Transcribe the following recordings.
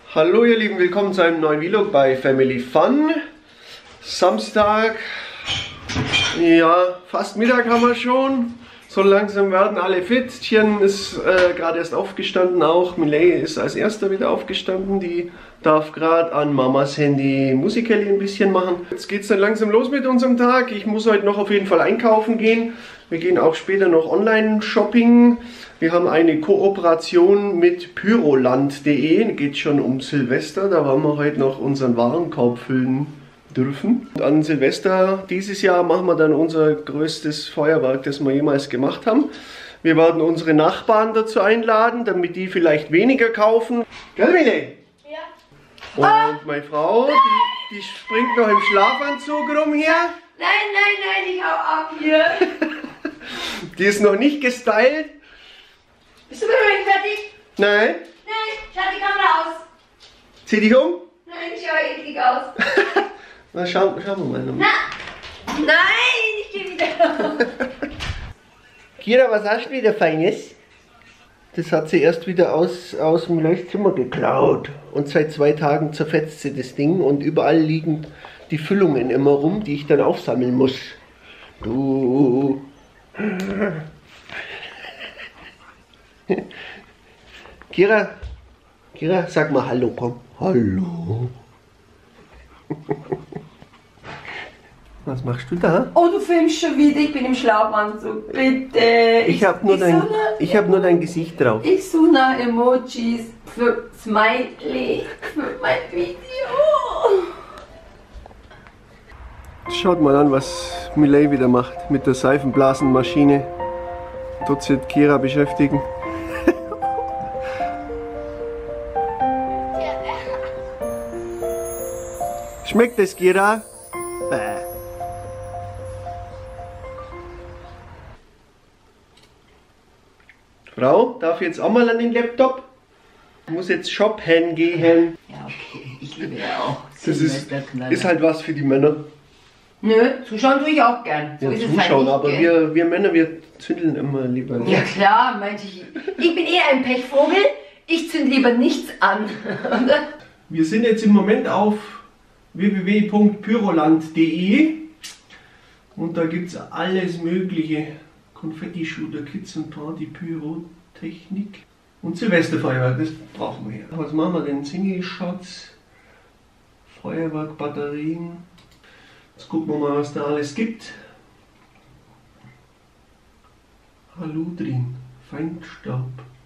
Hallo ihr Lieben, willkommen zu einem neuen Vlog bei Family Fun. Samstag, ja, fast Mittag haben wir schon. So langsam werden alle fit. Tien ist gerade erst aufgestanden auch. Miley ist als erster wieder aufgestanden. Die darf gerade an Mamas Handy Musical.ly ein bisschen machen. Jetzt geht es dann langsam los mit unserem Tag. Ich muss heute noch auf jeden Fall einkaufen gehen. Wir gehen auch später noch Online-Shopping. Wir haben eine Kooperation mit Pyroland.de. Geht schon um Silvester. Da wollen wir heute noch unseren Warenkorb füllen dürfen. Und an Silvester dieses Jahr machen wir dann unser größtes Feuerwerk, das wir jemals gemacht haben. Wir werden unsere Nachbarn dazu einladen, damit die vielleicht weniger kaufen. Gell, Miley? Ja. Und meine Frau, die springt noch im Schlafanzug rum hier. Nein, ich hau ab hier. Die ist noch nicht gestylt. Bist du mit mir fertig? Nein. Nein, schau die Kamera aus. Zieh dich um. Nein, ich schau eklig aus. Na, schauen wir mal. Nein, ich geh wieder. Kira, was hast du wieder Feines? Das hat sie erst wieder aus dem Leuchtzimmer geklaut. Und seit 2 Tagen zerfetzt sie das Ding und überall liegen die Füllungen immer rum, die ich dann aufsammeln muss. Du. Kira, sag mal Hallo, komm. Hallo. Was machst du da? Oh, du filmst schon wieder. Ich bin im Schlafanzug. Bitte. Ich hab nur dein Gesicht drauf. Ich suche nach Emojis für Smiley, für mein Video. Schaut mal an, was Miley wieder macht mit der Seifenblasenmaschine. Dort wird Kira beschäftigen. Schmeckt es, Kira? Bäh. Frau, darf ich jetzt auch mal an den Laptop? Ich muss jetzt shoppen gehen. Ja, okay. Ich liebe ja auch. Das ist halt was für die Männer. Nö, zuschauen tue ich auch gern. So Ja, ist zuschauen, es halt aber nicht, gell? wir Männer, wir zündeln immer lieber. Ja klar, meinte ich. Ich bin eher ein Pechvogel. Ich zünd lieber nichts an. Wir sind jetzt im Moment auf www.pyroland.de und da gibt es alles mögliche. Konfetti-Shooter, Kids und Party, Pyrotechnik und Silvesterfeuerwerk, das brauchen wir ja. Was machen wir denn? Single-Shots, Feuerwerk, Batterien. Jetzt gucken wir mal, was da alles gibt. Haludrin, Feinstaub,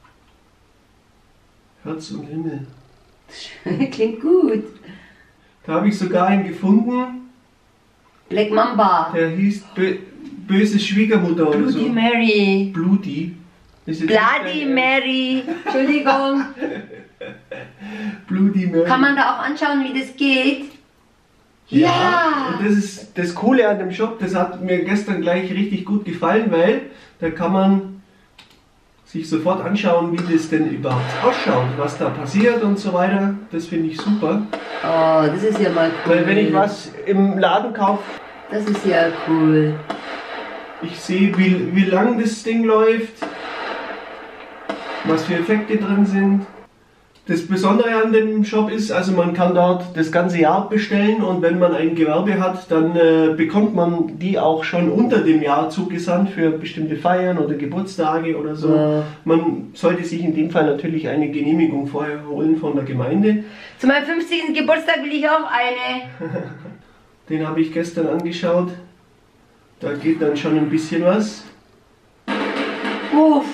Herz und Himmel. Klingt gut. Da habe ich sogar einen gefunden. Black Mamba. Der hieß Böse Schwiegermutter oder so. Bloody Mary. Bloody. Bloody Mary. Entschuldigung. Bloody Mary. Kann man da auch anschauen, wie das geht? Ja. Und das ist das Coole an dem Shop. Das hat mir gestern gleich richtig gut gefallen, weil da kann man sich sofort anschauen, wie das denn überhaupt ausschaut, was da passiert und so weiter. Das finde ich super. Oh, das ist ja mal cool. Weil wenn ich was im Laden kaufe, das ist ja cool. ich sehe, wie lang das Ding läuft, was für Effekte drin sind. Das Besondere an dem Shop ist, also man kann dort das ganze Jahr bestellen und wenn man ein Gewerbe hat, dann bekommt man die auch schon unter dem Jahr zugesandt für bestimmte Feiern oder Geburtstage oder so. Ja. Man sollte sich in dem Fall natürlich eine Genehmigung vorher holen von der Gemeinde. Zu meinem 50. Geburtstag will ich auch eine. Den habe ich gestern angeschaut. Da geht dann schon ein bisschen was. Uff.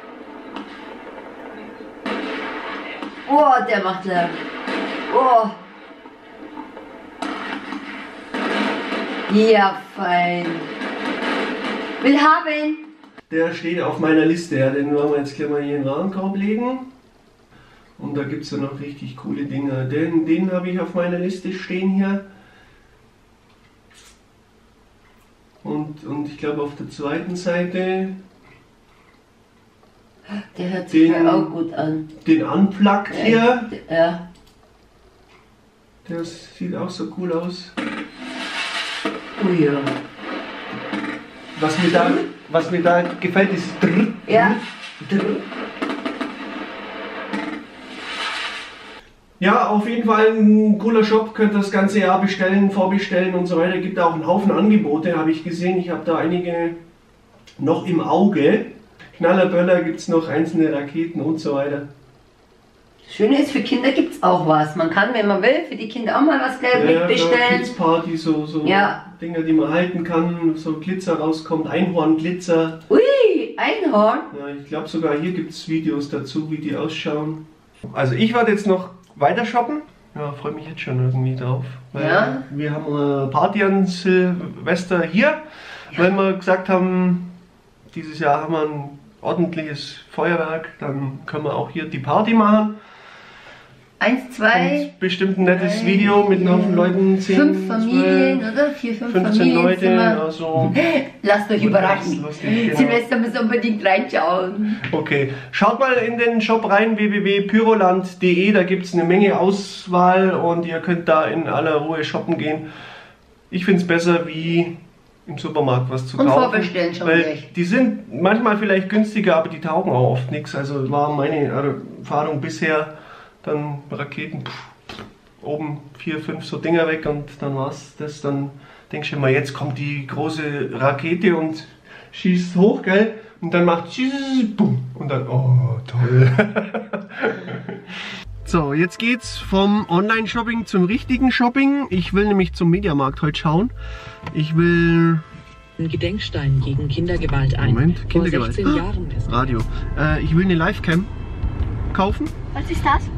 Oh, der macht Lärm. Oh. Ja, fein. Will haben. Der steht auf meiner Liste. Ja, den wollen wir jetzt gleich mal hier in den Warenkorb legen. Und da gibt es ja noch richtig coole Dinge. Den habe ich auf meiner Liste stehen hier. Und ich glaube auf der zweiten Seite. Der hört sich ja auch gut an. Den Unplugged hier. Ja. Der sieht auch so cool aus. Oh ja. Was mir da gefällt, ist drrr. Ja. Ja, auf jeden Fall ein cooler Shop, könnt das ganze Jahr bestellen, vorbestellen und so weiter. Gibt auch einen Haufen Angebote, habe ich gesehen. Ich habe da einige noch im Auge. Knallerböller gibt es noch, einzelne Raketen und so weiter. Das Schöne ist, für Kinder gibt es auch was. Man kann, wenn man will, für die Kinder auch mal was bestellen. Kids Party, so Dinger, die man halten kann, so Glitzer rauskommt, Einhornglitzer. Ui, Einhorn. Ja, ich glaube sogar hier gibt es Videos dazu, wie die ausschauen. Also ich werde jetzt noch weiter shoppen. Ja, freue mich jetzt schon irgendwie drauf. Weil wir haben eine Party an Silvester hier, weil wir gesagt haben, dieses Jahr haben wir ein ordentliches Feuerwerk, dann können wir auch hier die Party machen. 1, 2. Und bestimmt ein nettes Video mit einem Haufen Leuten. 10, 5 Familien, 12, oder? 4, 5 15 Familien. Leute. Also Lasst euch überraschen. Lustig, genau. Silvester müssen unbedingt reinschauen. Okay, schaut mal in den Shop rein, www.pyroland.de, da gibt es eine Menge Auswahl und ihr könnt da in aller Ruhe shoppen gehen. Ich finde es besser, wie im Supermarkt was zu kaufen. Und vorbestellen schon weil recht. Die sind manchmal vielleicht günstiger, aber die taugen auch oft nichts. Also war meine Erfahrung bisher. Dann Raketen, oben 4, 5 so Dinger weg und dann war's das. Dann denkst du immer, jetzt kommt die große Rakete und schießt hoch, gell? Und dann macht bumm und dann, oh toll. So, jetzt geht's vom Online-Shopping zum richtigen Shopping. Ich will nämlich zum Mediamarkt heute schauen. Ich will Gedenkstein gegen Kindergewalt ein. Moment, Kindergewalt. Vor 16 Jahren ist Radio. Ich will eine Livecam kaufen. Was ist das?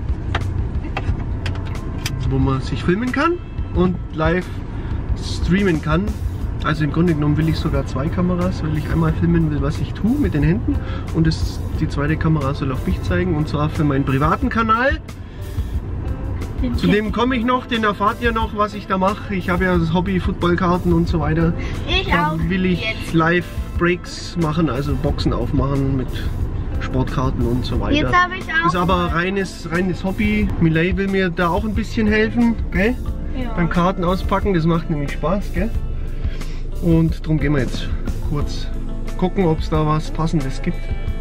Wo man sich filmen kann und live streamen kann. Also im Grunde genommen will ich sogar 2 Kameras, weil ich einmal filmen will, was ich tue mit den Händen und die zweite Kamera soll auf mich zeigen und zwar für meinen privaten Kanal. Zu dem komme ich noch, den erfahrt ihr noch, was ich da mache. Ich habe ja das Hobby, Footballkarten und so weiter. Da will ich Live-Breaks machen, also Boxen aufmachen mit Sportkarten und so weiter. Jetzt habe ich auch. Ist aber reines Hobby. Miley will mir da auch ein bisschen helfen, gell? Ja. Beim Karten auspacken, das macht nämlich Spaß, gell? Und darum gehen wir jetzt kurz gucken, ob es da was Passendes gibt.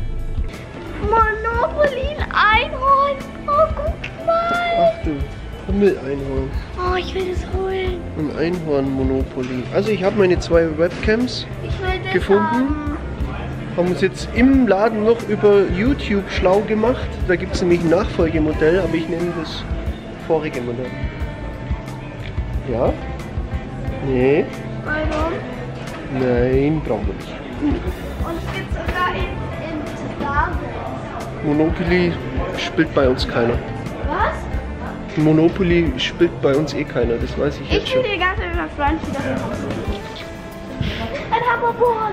Monopoly Einhorn. Oh, guck mal. Ach du, Hummel-Einhorn. Oh, ich will das holen. Ein Einhorn-Monopoly. Also ich habe meine 2 Webcams Ich will das gefunden. Haben uns jetzt im Laden noch über YouTube schlau gemacht. Da gibt es nämlich ein Nachfolgemodell, aber ich nehme das vorige Modell. Ja? Nee? Warum? Nein, brauchen wir nicht. Und es gibt sogar in Laden. Monopoly spielt bei uns keiner. Was? Monopoly spielt bei uns eh keiner, das weiß ich jetzt Ich will schon. die ganze Zeit mit meinem Freund wieder raus. Ein Hammerbohren.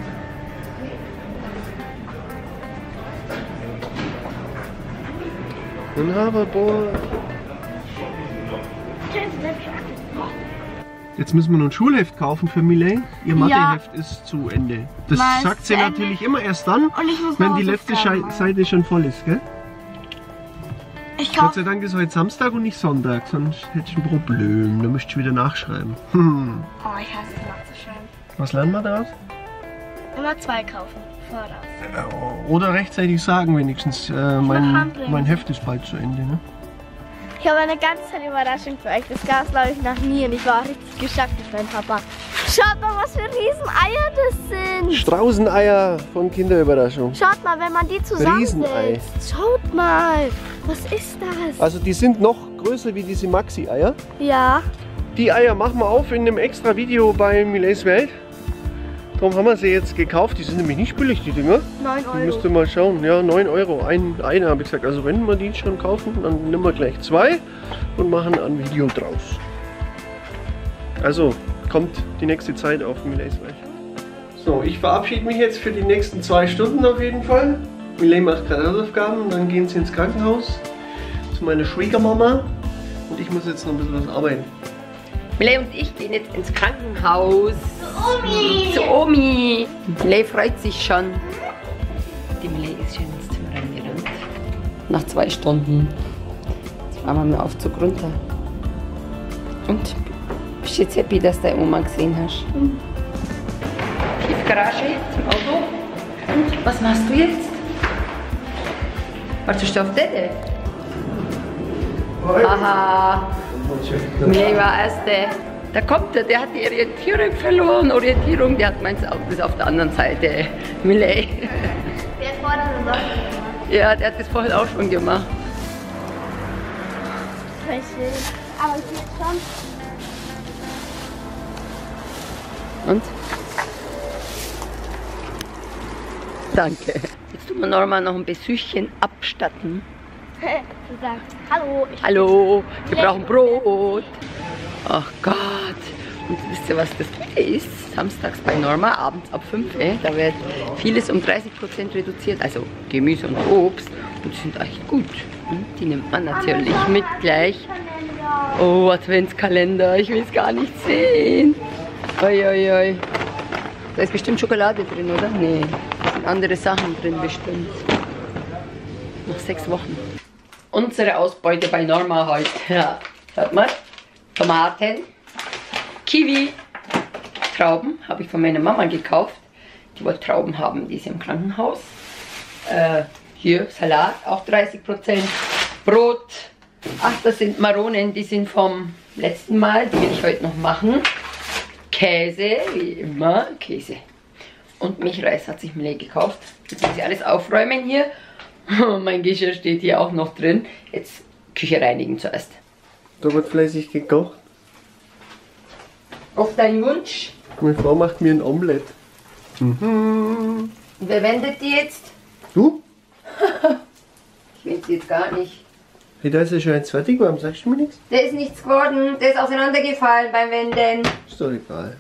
Ein Hoverboard. Jetzt müssen wir noch ein Schulheft kaufen für Miley. Ihr Matheheft ist zu Ende. Das Mal sagt sie zu Ende. natürlich immer erst dann, Und ich muss wenn die noch letzte Hausaufgaben machen. Seite schon voll ist, gell? Ich Gott kaufe. sei Dank ist heute Samstag und nicht Sonntag, sonst hätte ich ein Problem. Da müsste ich wieder nachschreiben. Oh, ich hasse es nachzuschreiben. Was lernen wir daraus? Immer 2 kaufen. Voraus. Oder rechtzeitig sagen wenigstens, mein Heft ist bald zu Ende. Ne? Ich habe eine ganz tolle Überraschung für euch. Das gab es, glaube ich, noch nie und ich war richtig geschockt mit meinem Papa. Schaut mal, was für Rieseneier das sind. Straußeneier von Kinderüberraschung. Schaut mal, wenn man die Riesenei. zusammensetzt. Schaut mal, was ist das? Also die sind noch größer wie diese Maxi-Eier. Ja. Die Eier machen wir auf in einem extra Video bei Mileys Welt. Darum haben wir sie jetzt gekauft. Die sind nämlich nicht billig, die Dinger. 9 Die Euro. müsst ihr mal schauen. Ja, 9 Euro. Eine habe ich gesagt. Also wenn wir die schon kaufen, dann nehmen wir gleich 2 und machen ein Video draus. Also kommt die nächste Zeit auf Mileys Welt. So, ich verabschiede mich jetzt für die nächsten 2 Stunden auf jeden Fall. Miley macht gerade Hausaufgaben und dann gehen sie ins Krankenhaus zu meiner Schwiegermama. Und ich muss jetzt noch ein bisschen was arbeiten. Miley und ich gehen jetzt ins Krankenhaus. Zu Omi. Miley freut sich schon. Die Miley ist schön ins Zimmer reingerannt. Nach 2 Stunden. Jetzt fahren wir mit dem Aufzug runter. Und? Bist du jetzt happy, dass du deine Oma gesehen hast? Tiefgarage zum Auto. Und was machst du jetzt? Wartest du auf Dede? Haha. Miley war Erste. Da kommt er, der hat die Orientierung verloren. Orientierung, der hat meins Auto ist auf der anderen Seite. Miley. Der hat vorne eine Socke gemacht. Ja, der hat das vorhin auch schon gemacht. Aber ich jetzt schon. Und? Danke. Jetzt tun wir Norma noch ein Besuchchen abstatten. Du sagst, hallo. Hallo, wir brauchen Brot. Ach Gott. Und wisst ihr, was das Gute ist? Samstags bei Norma, abends ab 5, da wird vieles um 30% reduziert. Also Gemüse und Obst. Und die sind echt gut. Und die nimmt man natürlich mit gleich. Oh, Adventskalender. Ich will es gar nicht sehen. Oi, oi, oi. Da ist bestimmt Schokolade drin, oder? Nee, da sind andere Sachen drin bestimmt. Noch 6 Wochen. Unsere Ausbeute bei Norma heute. Ja, schaut mal. Tomaten, Kiwi, Trauben habe ich von meiner Mama gekauft. Die wollte Trauben haben, die ist im Krankenhaus. Hier Salat, auch 30%. Brot. Ach, das sind Maronen, die sind vom letzten Mal. Die will ich heute noch machen. Käse, wie immer, Käse. Und Milchreis hat sich Miley gekauft. Jetzt muss ich alles aufräumen hier. Mein Geschirr steht hier auch noch drin. Jetzt Küche reinigen zuerst. Da wird fleißig gekocht. Auf deinen Wunsch. Meine Frau macht mir ein Omelett. Und wer wendet die jetzt? Du? Ich wende die jetzt gar nicht. Hey, da ist ja schon jetzt fertig, warum sagst du mir nichts? Der ist nichts geworden, der ist auseinandergefallen beim Wenden. Ist doch egal.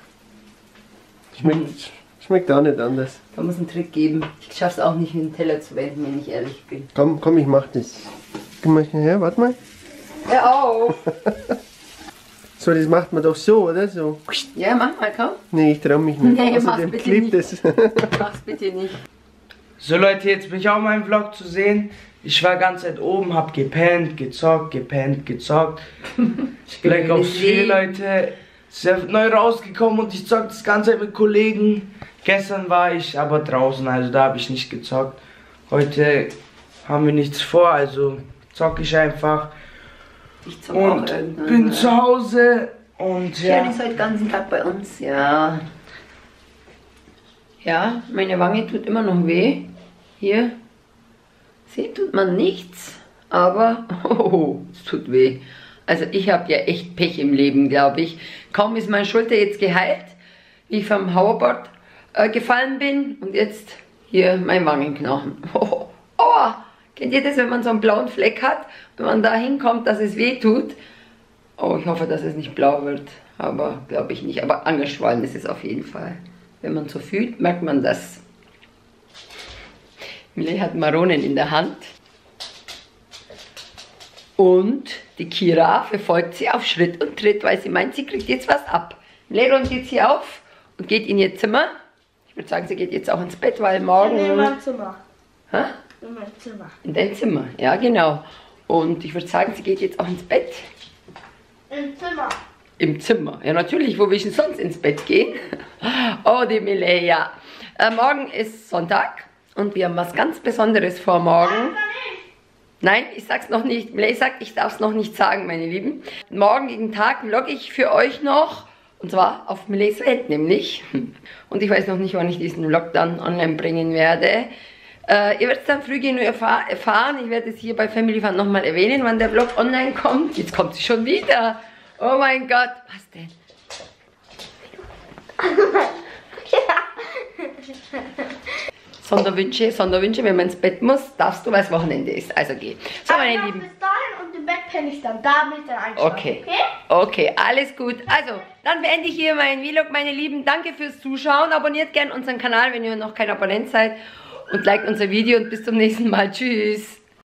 Schmeckt auch nicht anders. Da muss einen Trick geben. Ich schaff's auch nicht, mit dem Teller zu wenden, wenn ich ehrlich bin. Komm, ich mach das. Komm mal her, warte mal. Hör auf! So, das macht man doch so, oder? So. Ja, mach mal, komm. Nee, ich trau mich nicht. Nee, mach's Außerdem bitte klebt nicht. es. Mach's bitte nicht. So Leute, jetzt bin ich auch in meinem Vlog zu sehen. Ich war ganz Zeit oben, hab gepennt, gezockt. Like aufs Spiel, Leute. Ist ja neu rausgekommen und ich zock das Ganze mit Kollegen. Gestern war ich aber draußen, also da habe ich nicht gezockt. Heute haben wir nichts vor, also zocke ich einfach. Ich zock auch Und irgendwann. bin zu Hause und Ja, die ja. ist heute den ganzen Tag bei uns, ja. Ja, meine Wange tut immer noch weh. Hier. Sieht tut man nichts, aber es tut weh. Also ich habe ja echt Pech im Leben, glaube ich. Kaum ist meine Schulter jetzt geheilt, wie ich vom Hoverboard gefallen bin. Und jetzt hier mein Wangenknochen. Aua! Kennt ihr das, wenn man so einen blauen Fleck hat? Wenn man da hinkommt, dass es weh tut. Oh, ich hoffe, dass es nicht blau wird. Aber glaube ich nicht. Aber angeschwollen ist es auf jeden Fall. Wenn man so fühlt, merkt man das. Miley hat Maronen in der Hand. Und die Kira verfolgt sie auf Schritt und Tritt, weil sie meint, sie kriegt jetzt was ab. Miley räumt jetzt hier auf und geht in ihr Zimmer. Ich würde sagen, sie geht jetzt auch ins Bett, weil morgen... In meinem Zimmer. Hä? In meinem Zimmer. In dein Zimmer, ja genau. Und ich würde sagen, sie geht jetzt auch ins Bett. Im Zimmer. Im Zimmer. Ja, natürlich, wo will ich denn sonst ins Bett gehen? Oh, die Miley, ja. Morgen ist Sonntag und wir haben was ganz Besonderes vor morgen. Nein, ich sag's noch nicht. Miley sagt, ich darf es noch nicht sagen, meine Lieben. Morgigen Tag vlogge ich für euch noch. Und zwar auf Mileys Welt nämlich. Und ich weiß noch nicht, wann ich diesen Vlog dann online bringen werde. Ihr werdet es dann früh genug erfahren. Ich werde es hier bei Family Fun nochmal erwähnen, wann der Vlog online kommt. Jetzt kommt sie schon wieder. Oh mein Gott. Was denn? Sonderwünsche, wenn man ins Bett muss, darfst du, weil es Wochenende ist. Also geh. So, meine Lieben. Bis dahin und im Bett penne ich dann. Da bin ich dann einschlafen. Okay. Okay, alles gut. Also, dann beende ich hier meinen Vlog, meine Lieben. Danke fürs Zuschauen. Abonniert gerne unseren Kanal, wenn ihr noch kein Abonnent seid. Und liked unser Video und bis zum nächsten Mal. Tschüss.